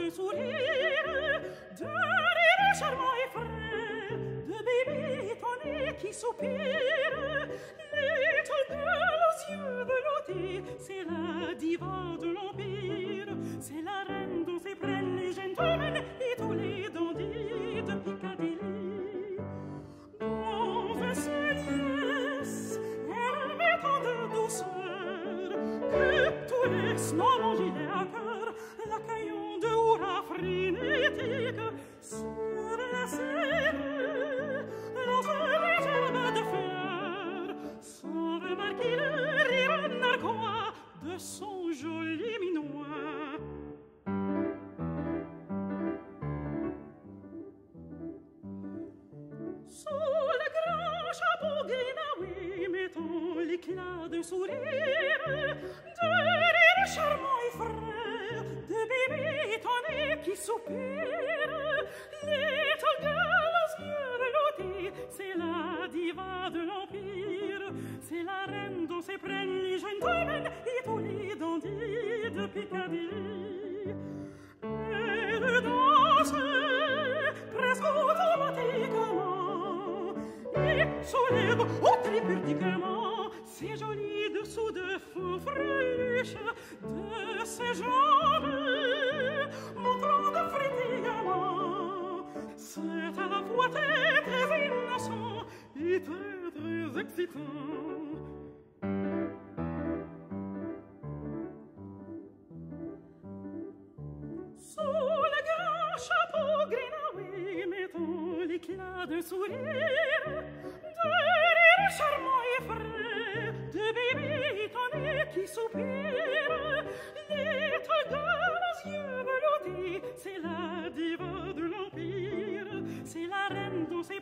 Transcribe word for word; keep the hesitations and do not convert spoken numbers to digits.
de sourire, de rire charmant et frais, de bébé étonné qui soupire. Little girl aux yeux veloutés, c'est la diva de l'Empire, c'est la reine dont se prennent les gentlemen et tous les dandys de Piccadilly. Dans un seul yes, elle met tant de douceur que tout laisse non manger à cœur, l'accueillant de hurrahs frénétiques sur la scène, dans un léger bas de fleurs, sans remarquer le rire narquois de son joli minois. Sous le grand chapeau gris mettant l'éclat d'un sourire, de rire charmant et frais, de bébé étonné qui soupire. Little girl aux yeux veloutés, c'est la diva de l'Empire, c'est la reine dont se prennent les gentlemen et tous les dandys de Piccadilly. Elle danse presque automatiquement et soulève au tripurtiquement ses jolis dessous de faux freluches de ses jambes, montrant de frétillement. C'est à la fois très très innocent et très très excitant. Sous le grand chapeau gris mettant l'éclat d'un sourire, de rire charmant et frais, de bébé étonné qui soupire. Little girl aux yeux veloutés, c'est la diva de l'Empire, c'est la reine dont se